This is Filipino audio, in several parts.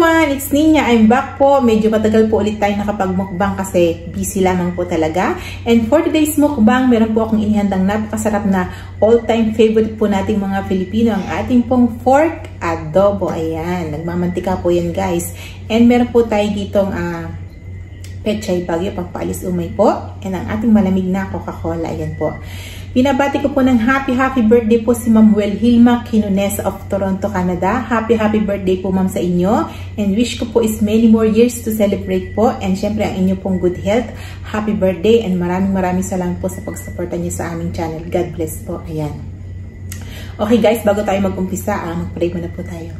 everyone! It's Nina. I'm back po. Medyo matagal po ulit tayo nakapagmukbang kasi busy lamang po talaga. And for today's mukbang, meron po akong inihandang napakasarap na all-time favorite po nating mga Filipino, ang ating pong pork adobo. Ayan, nagmamantika po yan guys. And meron po tayo ditong pechay bagyo, pagpaalis umay po. And ang ating malamig na Coca-Cola. Ayan po. Binabati ko po ng happy birthday po si Ma'am Wilhelma Quinones of Toronto, Canada. Happy birthday po ma'am sa inyo. And wish ko po is many more years to celebrate po. And syempre ang inyo pong good health. Happy birthday and maraming salamat po sa pagsuporta niyo sa aming channel. God bless po. Ayan. Okay guys, bago tayo mag-umpisa, mag-pray muna po tayo.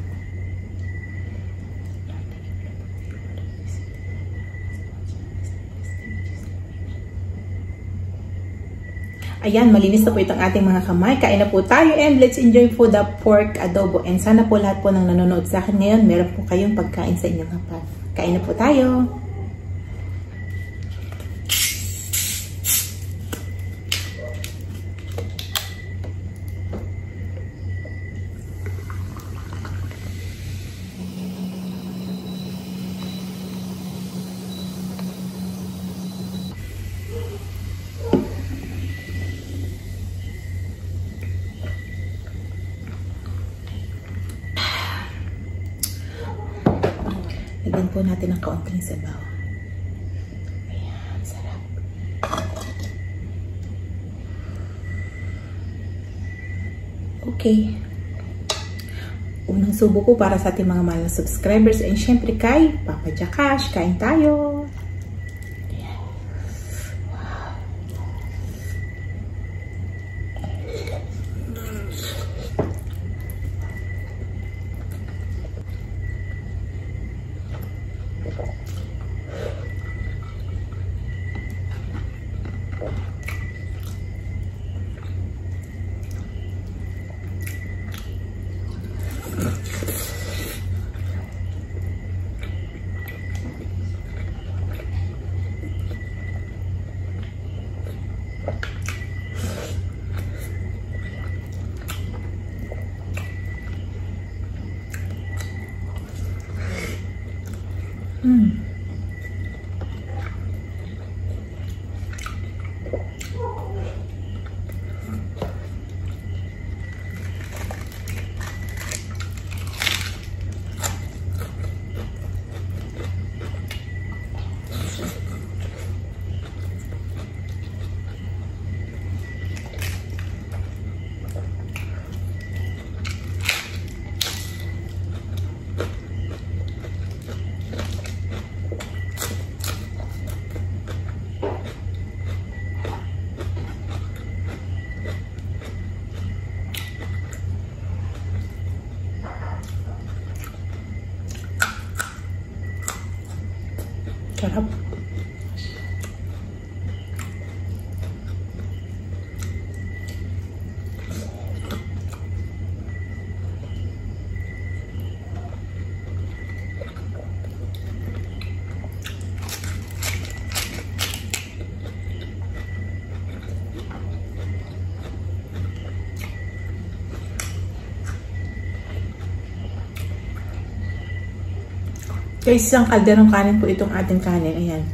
Ayan, malinis na po itong ating mga kamay. Kain na po tayo and let's enjoy po the pork adobo. And sana po lahat po ng nanonood sa akin ngayon, meron po kayong pagkain sa inyong hapag. Kain na po tayo. Lagyan po natin ng kaunting sabaw. Ayan, sarap. Okay. Unang subo ko para sa ating mga mahal na subscribers and syempre kay Papa Jakash. Kain tayo. Sarap. Guys, isang kalderong kanin po itong ating kanin. Ayan.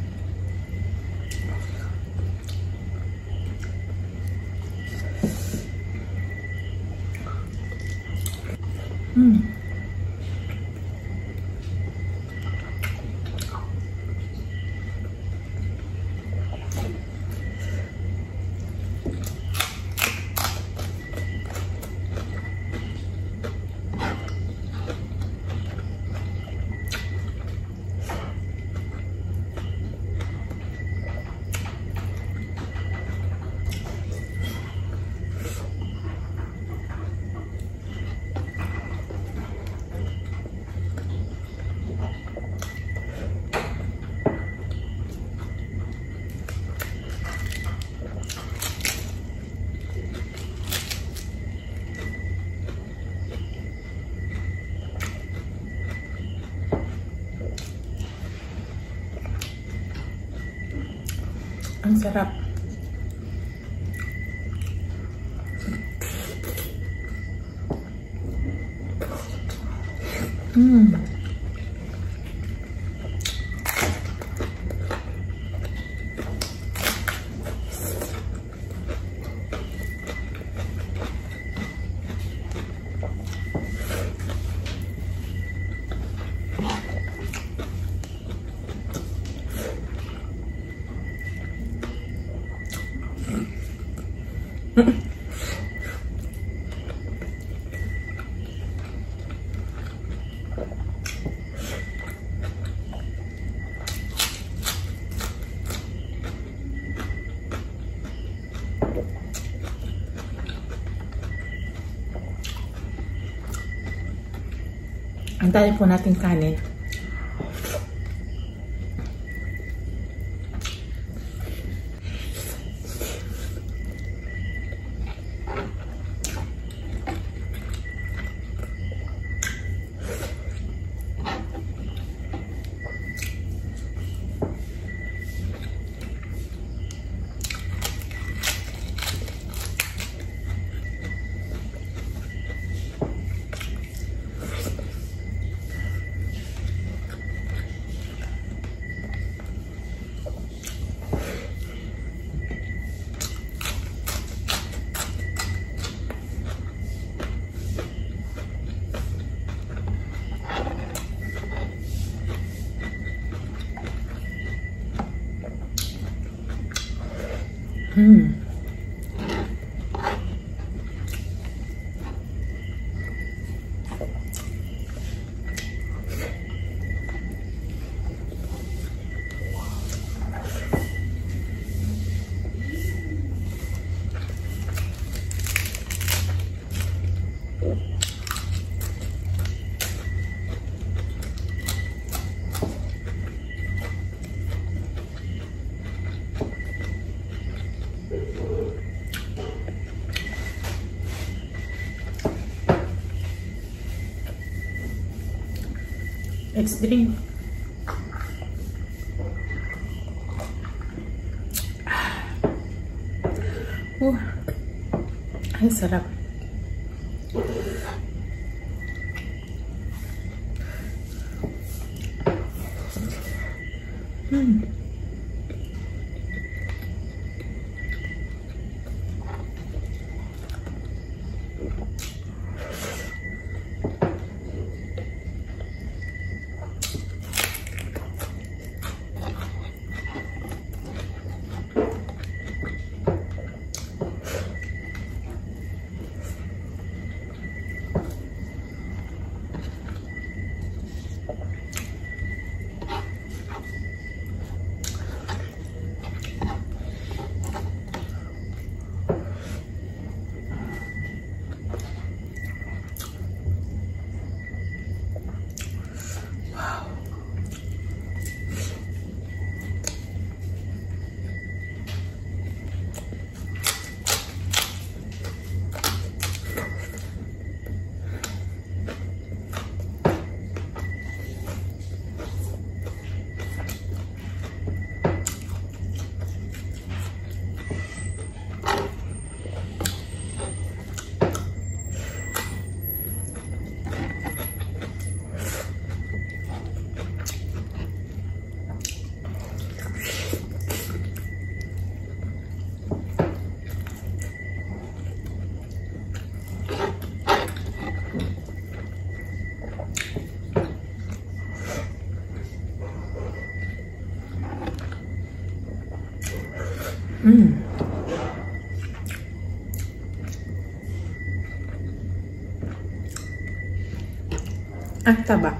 Ang sarap. Ang dami po natin kanin. Let's drink. Ay, sarap. Ang taba.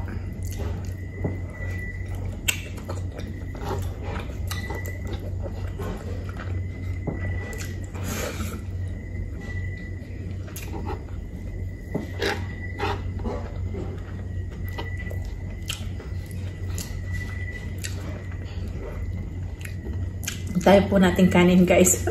Tayo po natin kanin, guys.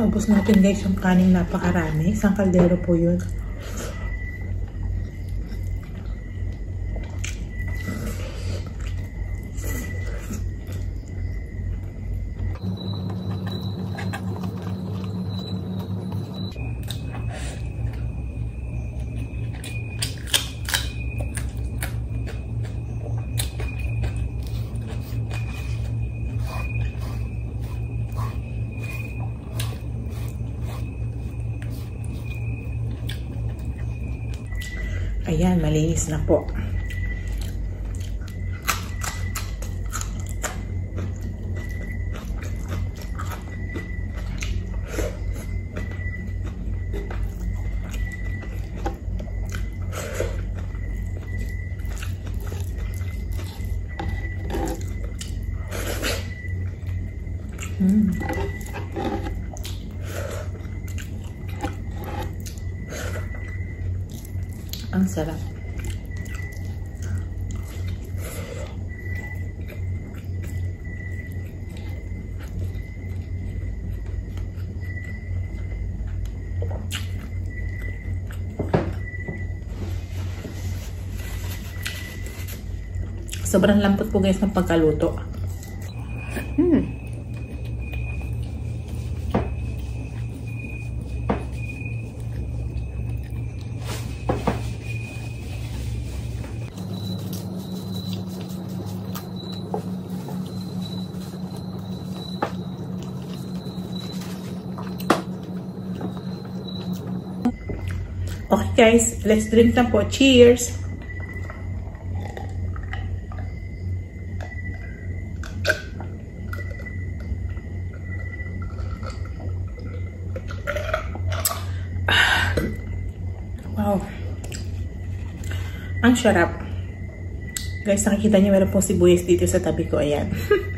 Naubos natin guys yung kaning napakarami. Isang kaldero po yun. Ayan, malinis na po. Ang sarap. Sobrang lambot po guys ng pagkaluto. Okay guys, let's drink na po. Cheers! Wow! Ang sarap. Guys, nakikita niyo meron pong sibuyas dito sa tabi ko. Ayan.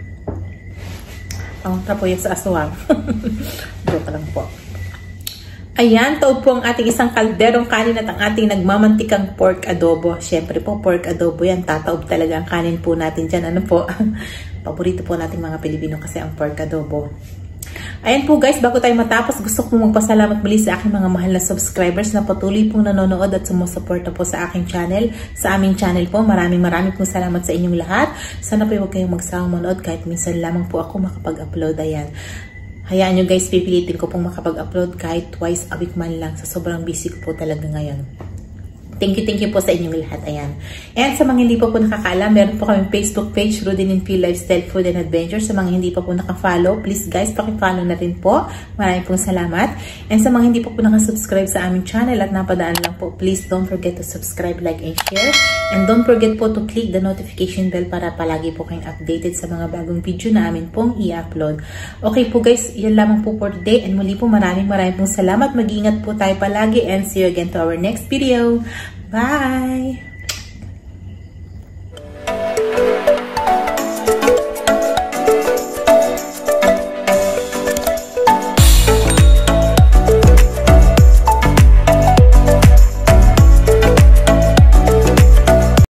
Ang tapoy sa aswang. Joke lang po. Ayan, taod po ang ating isang kalderong kanin at ang ating nagmamantikang pork adobo. Siyempre po, pork adobo yan. Tataob talaga ang kanin po natin dyan. Ano po? Paborito po nating mga Pilipino kasi ang pork adobo. Ayan po guys, bago tayo matapos, gusto kong magpasalamat muli sa aking mga mahal na subscribers na patuloy pong nanonood at sumusuporta po sa aking channel. Sa aming channel po, maraming pong salamat sa inyong lahat. Sana po huwag kayong magsawang manood kahit minsan lamang po ako makapag-upload. Ayan. Hayaan nyo guys, pipilitin ko pong makapag-upload kahit twice a week man lang. Sa sobrang busy ko po talaga ngayon. Thank you po sa inyong lahat. Ayan. And sa mga hindi pa po nakakaalam, meron po kaming Facebook page, Rudy & P Lifestyle Food and Adventure. Sa mga hindi pa po nakafollow, please guys, pakifollow na rin po. Maraming pong salamat. And sa mga hindi pa po nakasubscribe sa aming channel at napadaan lang po, please don't forget to subscribe, like, and share. And don't forget po to click the notification bell para palagi po kayong updated sa mga bagong video na amin pong i-upload. Okay po guys, yan lamang po for today. And muli po maraming pong salamat. Mag-iingat po tayo palagi and see you again to our next video. Bye!